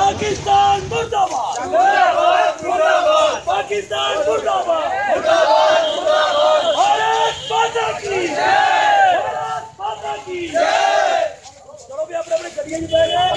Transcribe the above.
पाकिस्तान मुर्दाबाद मुर्दाबाद मुर्दाबाद पाकिस्तान मुर्दाबाद मुर्दाबाद मुर्दाबाद भारत माता की जय भारत माता की जय। चलो भी अपने अपने गड्डियां में बैठ